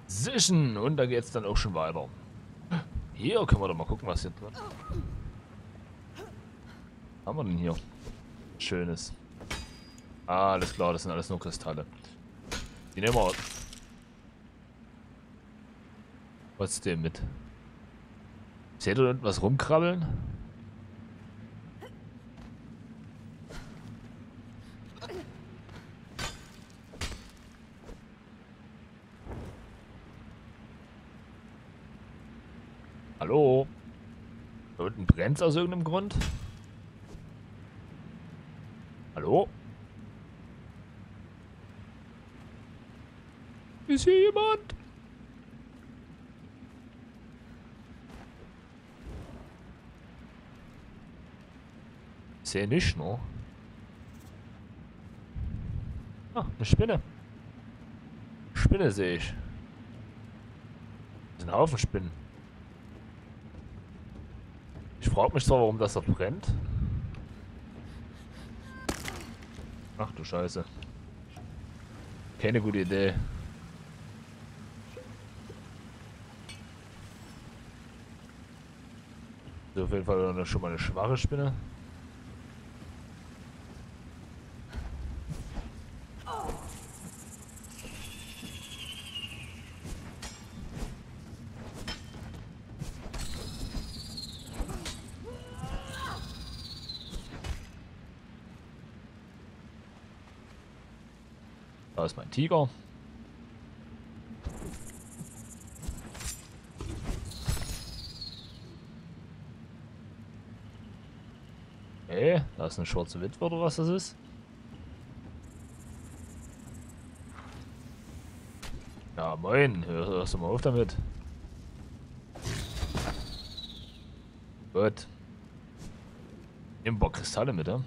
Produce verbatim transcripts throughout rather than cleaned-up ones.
Sichen. Und da geht's dann auch schon weiter. Hier können wir doch mal gucken, was hier drin ist. Was haben wir denn hier? Schönes. Ah, alles klar, das sind alles nur Kristalle. Die nehmen wir trotzdem mit. Seht ihr was rumkrabbeln? Hallo? Da unten brennt aus irgendeinem Grund? Hallo? Ist hier jemand? Ich sehe nicht, ne? Ah, eine Spinne. Spinne sehe ich. Das sind ein Haufen Spinnen. Ich frage mich zwar, warum das da brennt. Ach du Scheiße. Keine gute Idee. So, auf jeden Fall schon mal eine schwache Spinne. Da ist mein Tiger. Okay, da ist eine schwarze Witwe oder was das ist. Ja, moin. Hör, hörst du mal auf damit. Gut. Nehmen ein paar Kristalle mit, ja?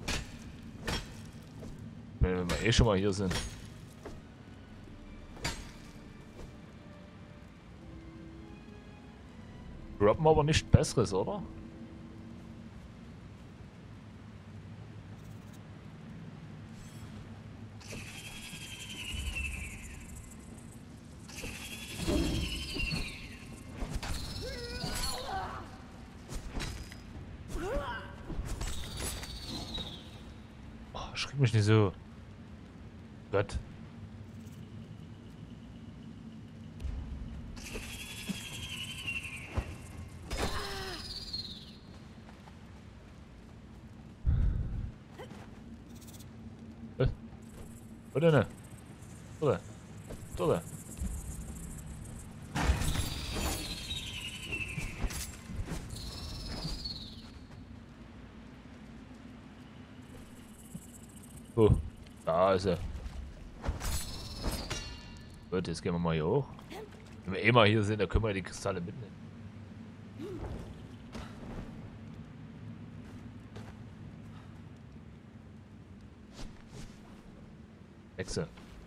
Wenn wir eh schon mal hier sind. Droppen aber nicht Besseres, oder? Oh, schreck mich nicht so. Gott. Äh, wo denn? Oder? Oder? Oh, da ist er. Gut, jetzt gehen wir mal hier hoch. Wenn wir eh mal hier sind, dann können wir die Kristalle mitnehmen. Hexe.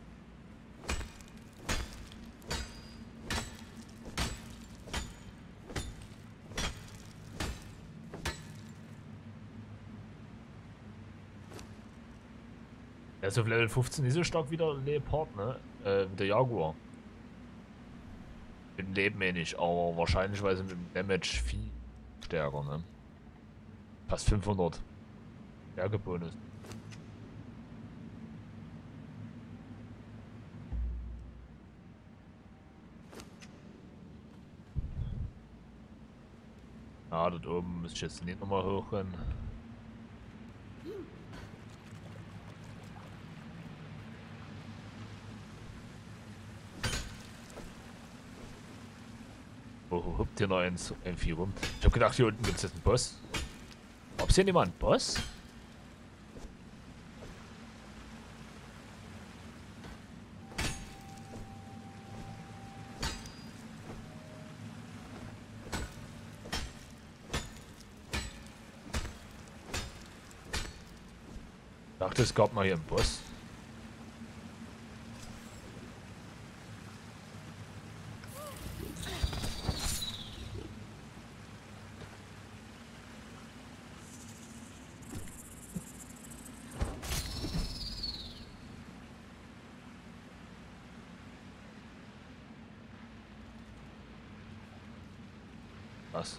Er ist auf Level fünfzehn nicht so stark wie der Leopard, ne? Äh, der Jaguar. Mit dem Leben eh nicht, aber wahrscheinlich, weil sie mit dem Damage viel stärker, ne? Fast fünfhundert. Stärkebonus. Ah, dort oben müsste ich jetzt nicht nochmal hochrennen. Oh, huppt hier noch ein, ein Vieh rum. Ich hab gedacht, hier unten gibt es jetzt einen Boss. Ob es hier nicht mal einen Boss? Ich dachte, es gab mal hier einen Boss. Was?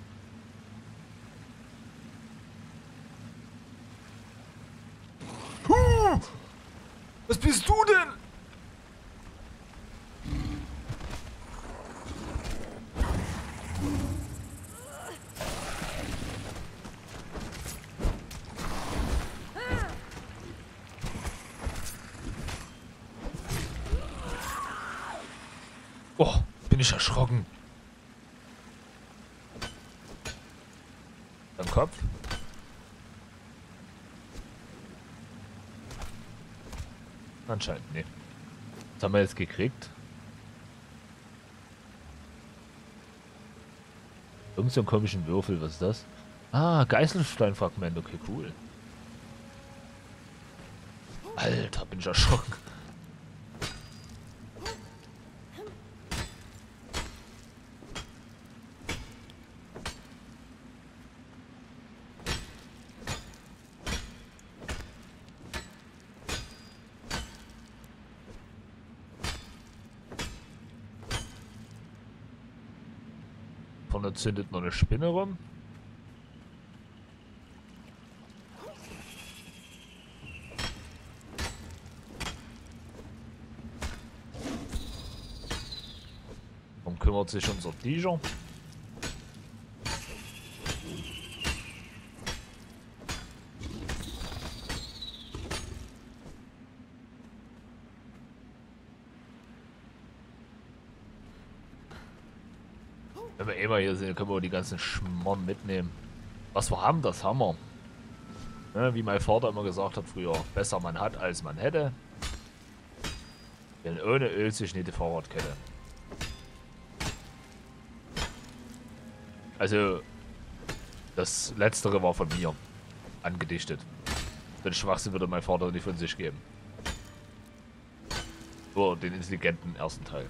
Huh! Was bist du denn? Oh, bin ich erschrocken. Am Kopf? Anscheinend, nee. Was haben wir jetzt gekriegt? Irgend so einen komischen Würfel, was ist das? Ah, Geißelsteinfragment, okay, cool. Alter, bin ich erschrocken. Vorne zündet noch eine Spinne rum. Warum kümmert sich unser Tiger? Wenn wir eh mal hier sind, können wir die ganzen Schmarrn mitnehmen. Was wir haben, das haben wir. Ja, wie mein Vater immer gesagt hat früher, besser man hat, als man hätte. Denn ohne Öl sich nicht die Fahrradkette. Also, das Letztere war von mir angedichtet. Den Schwachsinn würde mein Vater nicht von sich geben. Nur den intelligenten ersten Teil.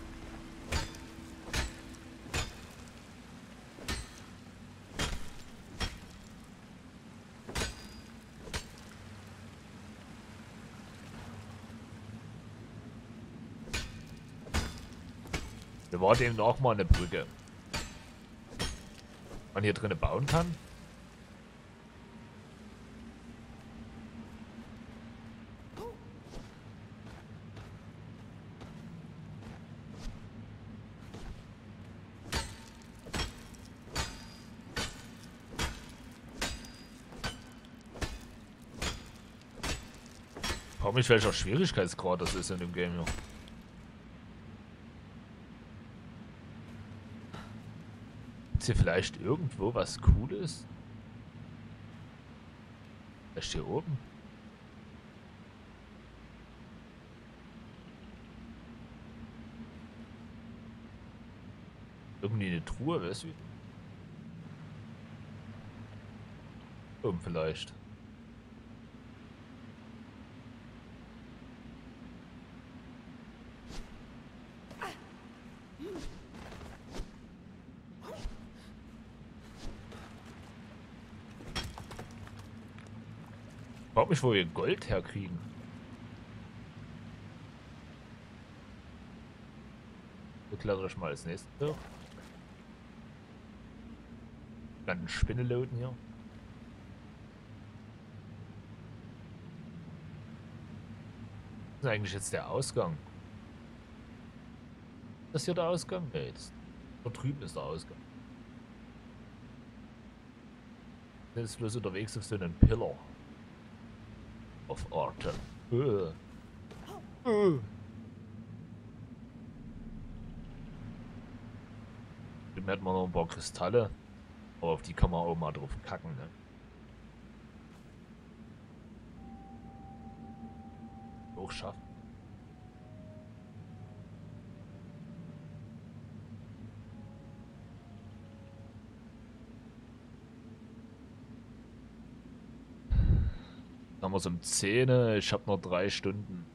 Wir waren eben auch mal eine Brücke. Man hier drinnen bauen kann. Ich frage mich, welcher Schwierigkeitsgrad das ist in dem Game hier. Ist hier vielleicht irgendwo was Cooles? Vielleicht hier oben? Irgendwie eine Truhe, weißt du? Oben vielleicht. Ich frag mich, wo wir Gold herkriegen. Wir klettern ich mal als nächstes hoch. Dann eine Spinne loaden hier. Was ist eigentlich jetzt der Ausgang? Ist das hier der Ausgang? Nee, jetzt. Da drüben ist der Ausgang. Ich bin jetzt bloß unterwegs auf so einen Pillar. Auf Orten. Uh. Uh. Dann hätten wir noch ein paar Kristalle. Aber auf die kann man auch mal drauf kacken, ne? Hochschaffen. Dann haben wir es um zehn. Ich habe noch drei Stunden.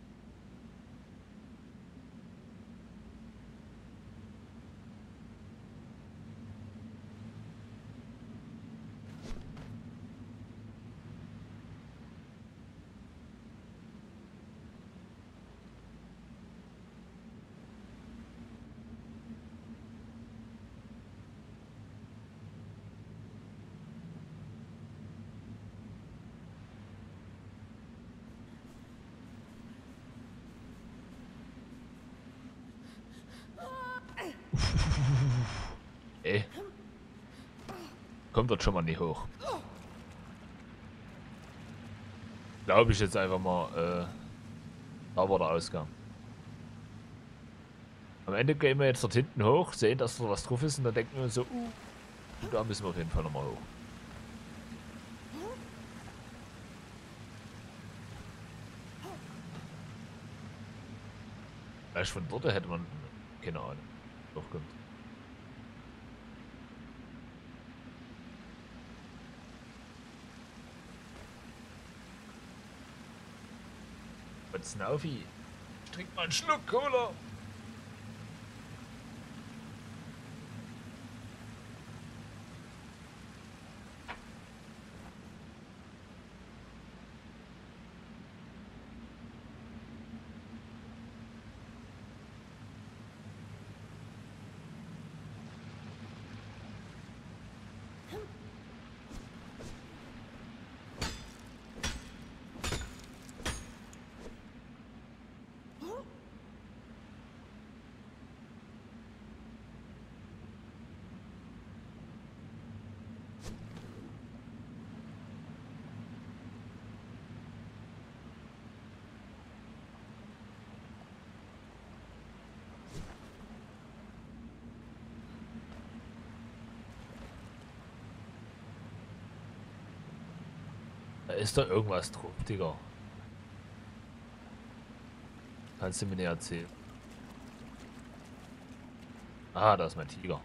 kommt dort schon mal nicht hoch. Glaube ich jetzt einfach mal, äh, da war der Ausgang. Am Ende gehen wir jetzt dort hinten hoch, sehen, dass da was drauf ist und dann denken wir uns so, uh, da müssen wir auf jeden Fall nochmal hoch. Vielleicht von dort hätte man, keine Ahnung, durchkommt. Was ist denn auf? Ich trink mal einen Schluck Cola. Da ist doch irgendwas drauf, Digga. Kannst du mir nicht erzählen. Ah, da ist mein Tiger.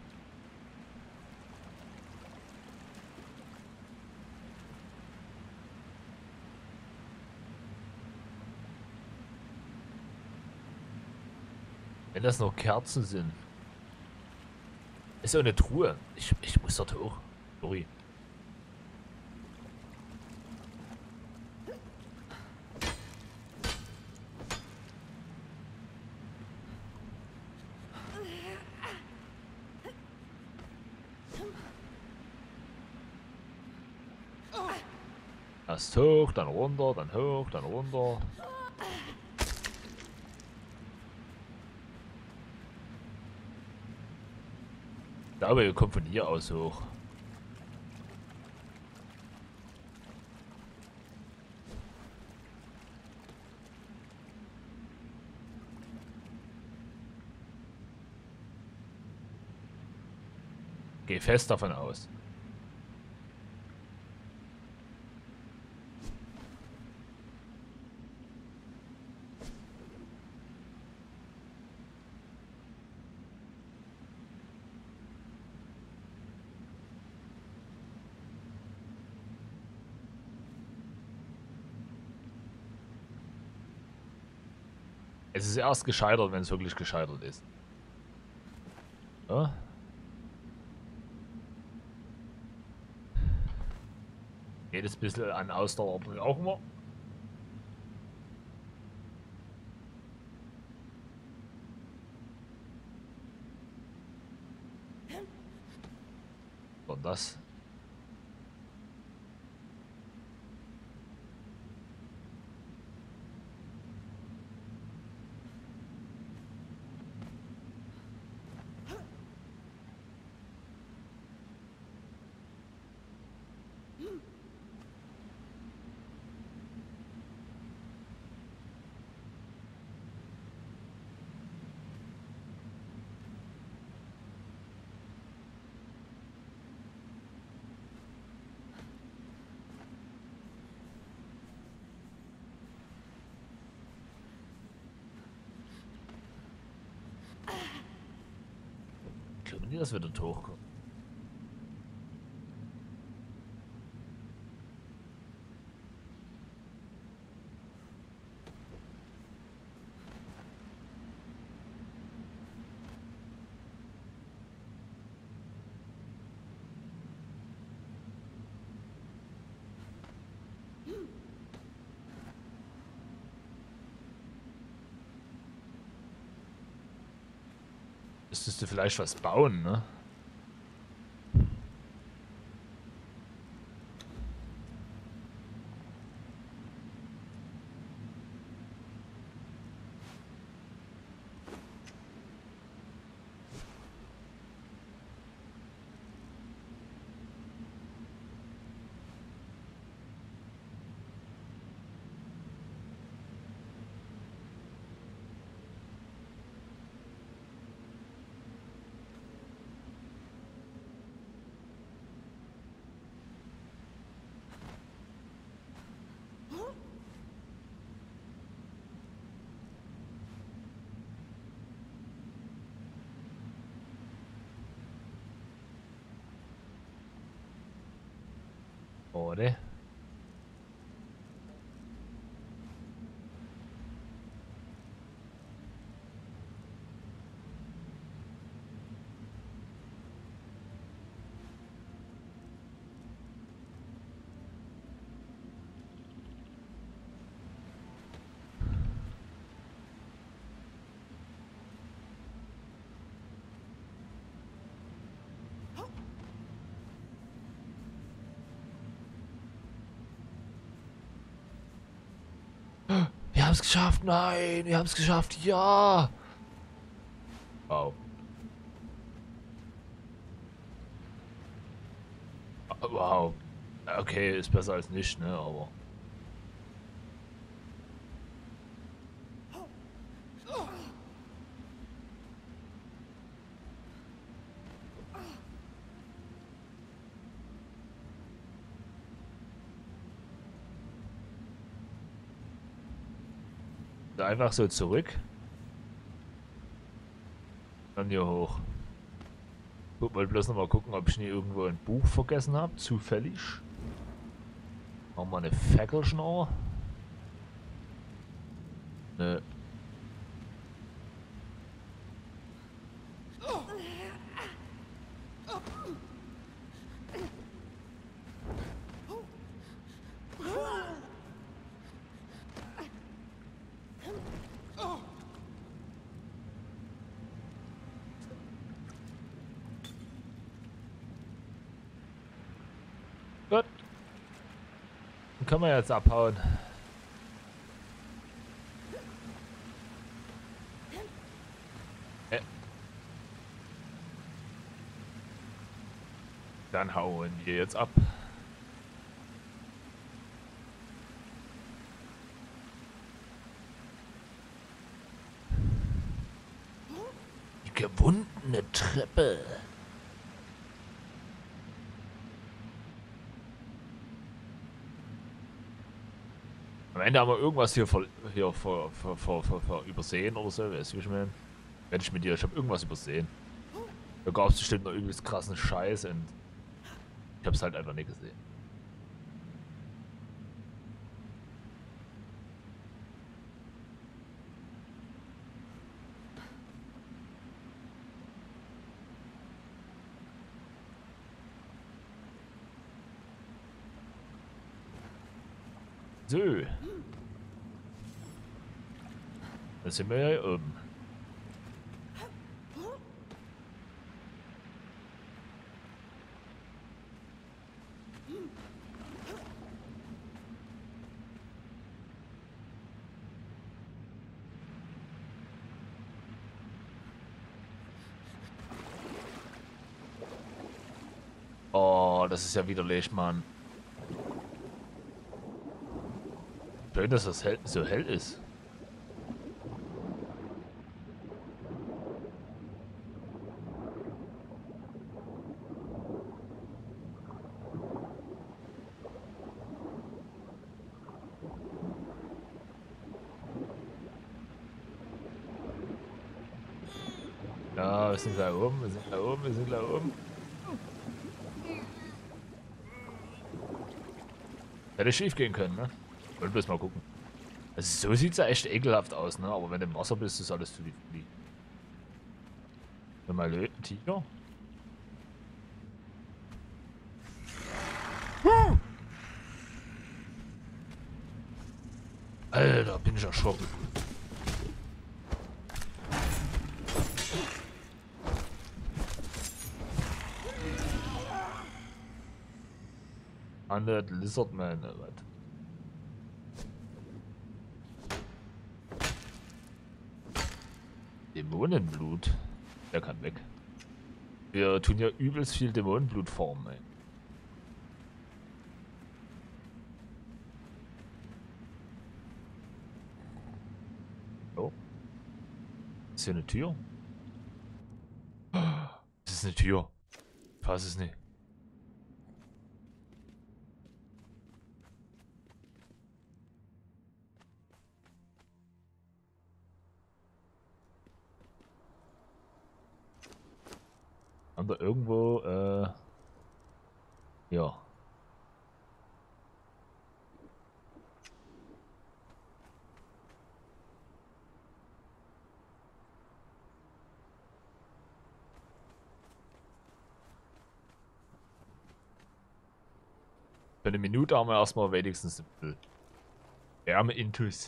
Wenn das noch Kerzen sind. Ist ja eine Truhe. Ich, ich muss dort hoch. Sorry. Erst hoch, dann runter, dann hoch, dann runter. Ich glaube, ihr kommt von hier aus hoch. Geh fest davon aus. Es ist erst gescheitert, wenn es wirklich gescheitert ist. Ja? Jedes bisschen an Ausdauer brauchen wir. Und das. Ich glaube nicht, dass wir dort hochkommen. Müsstest du vielleicht was bauen, ne? oder? Wir haben es geschafft, nein, wir haben es geschafft, ja. Wow. Wow. Okay, ist besser als nicht, ne, aber... Einfach so zurück. Dann hier hoch. Guck mal, bloß noch mal gucken, ob ich nie irgendwo ein Buch vergessen habe. Zufällig. Machen wir eine Fackelschnur. Ne. Gut. Dann können wir jetzt abhauen. Äh. Dann hauen wir jetzt ab. Die gewundene Treppe. Am Ende haben wir irgendwas hier, vor, hier vor, vor, vor, vor, vor übersehen oder so. Weißt du, wie ich meine? Wenn ich mit dir, ich habe irgendwas übersehen. Da gab es bestimmt noch übelst krassen Scheiß und ich habe es halt einfach nicht gesehen. So. Da sind wir ja hier oben. Oh, das ist ja widerlich, Mann. Schön, dass das hell, so hell ist. Ja, wir sind da oben, wir sind da oben, wir sind da oben. Hätte schief gehen können, ne? Wollen bloß mal gucken. Also so sieht's ja echt ekelhaft aus, ne? Aber wenn du im Wasser bist, ist alles zu lieb. Wenn mal löten, Tiger. Alter, bin ich erschrocken. Undead Lizardman, oder was? Dämonenblut. Der kann weg. Wir tun ja übelst viel Dämonenblut formen, ey. Oh. Ist hier eine Tür? Das ist eine Tür. Ich weiß es nicht. Haben wir irgendwo, äh... ja. Für eine Minute haben wir erstmal wenigstens Wärme-Intus.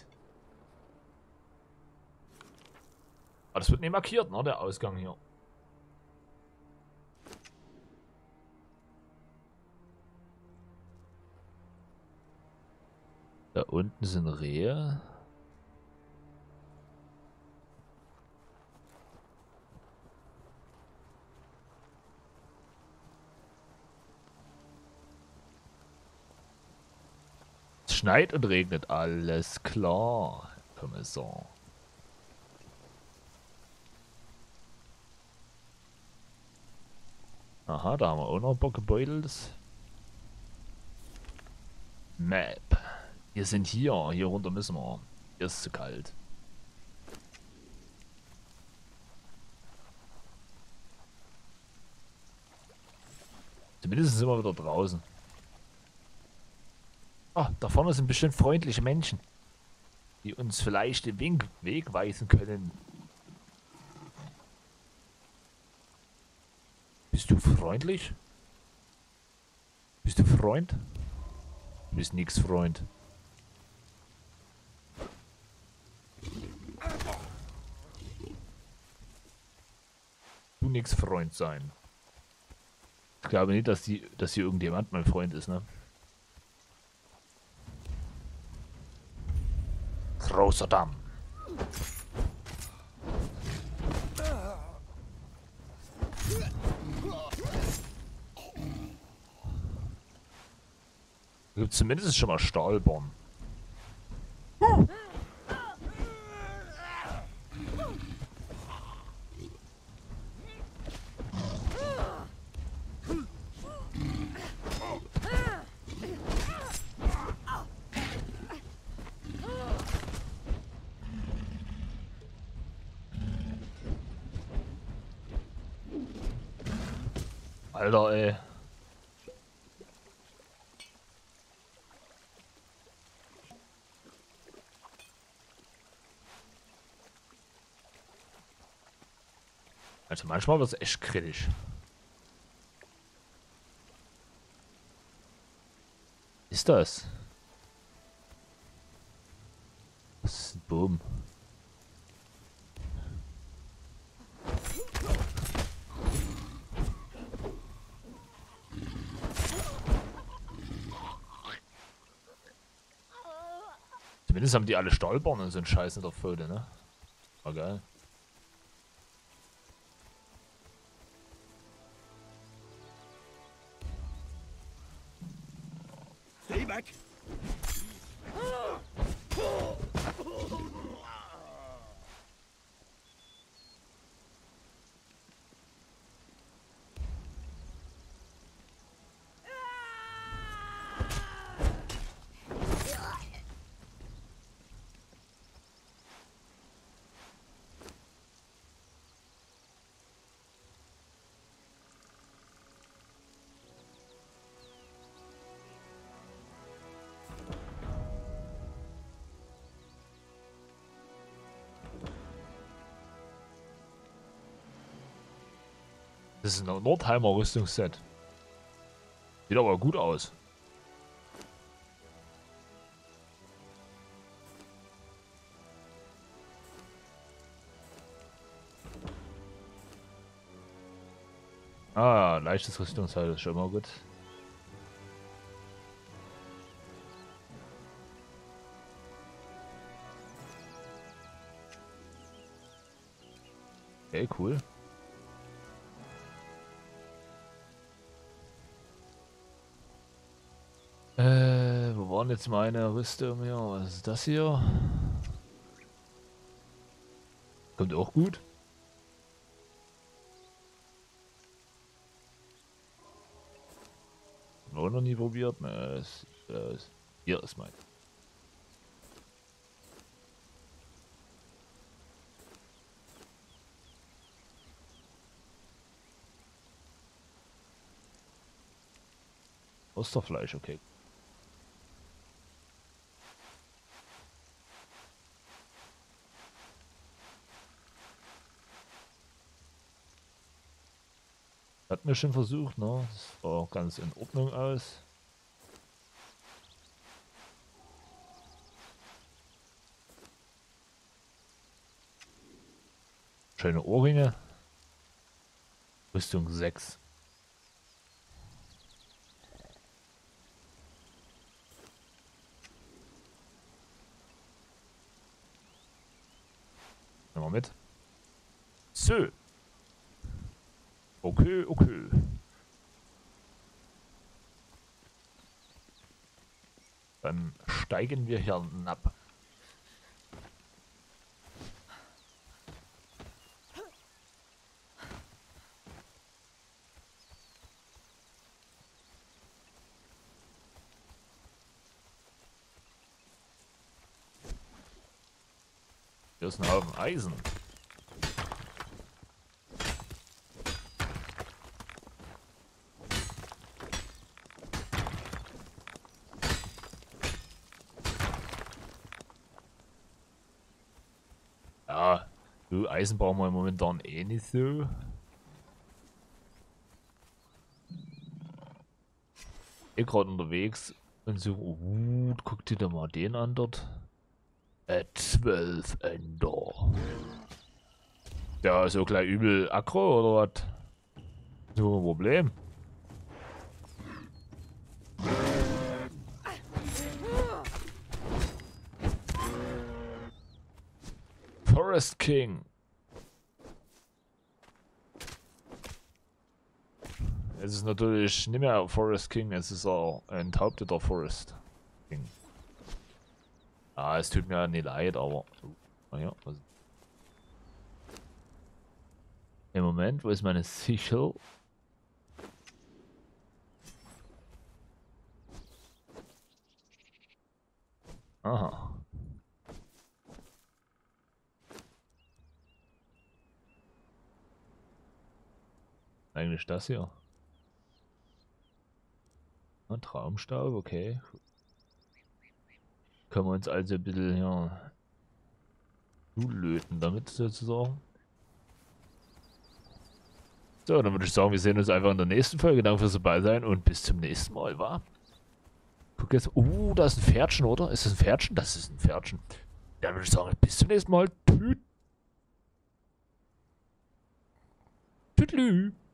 Aber das wird nicht markiert, ne, der Ausgang hier. Da unten sind Rehe. Es schneit und regnet, alles klar, Herr Kommissar. Aha, da haben wir auch noch ein paar Gebeuteltes. Map. Wir sind hier. Hier runter müssen wir. Hier ist es zu kalt. Zumindest sind wir wieder draußen. Ah, da vorne sind bestimmt freundliche Menschen, die uns vielleicht den Wink Weg weisen können. Bist du freundlich? Bist du Freund? Du bist nix Freund. Du nix Freund sein. Ich glaube nicht, dass die, dass hier irgendjemand mein Freund ist, ne? Großer Damm. Da gibt es zumindest schon mal Stahlborn. Alter, ey. Also manchmal wird es echt kritisch. Ist das? Das ist ein Boom. Zumindest haben die alle Stahlborn und so einen Scheiß in der Pfote, ne? War geil. Stay back. Das ist ein Nordheimer Rüstungsset. Sieht aber gut aus. Ah, leichtes Rüstungsteil ist schon immer gut. Okay, cool. Äh, wo waren jetzt meine Rüstung hier? Was ist das hier? Kommt auch gut. Auch noch nie probiert. Ne, das, das, hier ist mein. Osterfleisch, okay. Hatten wir schon versucht, ne? Das sah auch ganz in Ordnung aus. Schöne Ohrringe. Rüstung sechs. Nehmen wir mit. So. Okay, okay. Dann steigen wir hier hinab. Hier ist ein Haufen Eisen. Ja, du, Eisen brauchen wir momentan eh nicht so. Ich gerade unterwegs und so, uh, guck dir da mal den an dort. Äh, zwölf Ender. Ja, so gleich übel aggro oder was? So ein Problem. Forest King. Es ist natürlich nicht mehr Forest King, es ist ein enthaupteter Forest King. Ah, es tut mir nicht leid, aber... Naja, also. Im Moment, wo ist meine Sichel? Aha. Eigentlich das hier. Ein Traumstaub, okay. Können wir uns also ein bisschen hier zulöten damit sozusagen. So, dann würde ich sagen, wir sehen uns einfach in der nächsten Folge. Danke fürs dabei sein und bis zum nächsten Mal, wa? Guck jetzt. Uh, da ist ein Pferdchen, oder? Ist das ein Pferdchen? Das ist ein Pferdchen. Dann würde ich sagen, bis zum nächsten Mal. Tüt. Tütlü.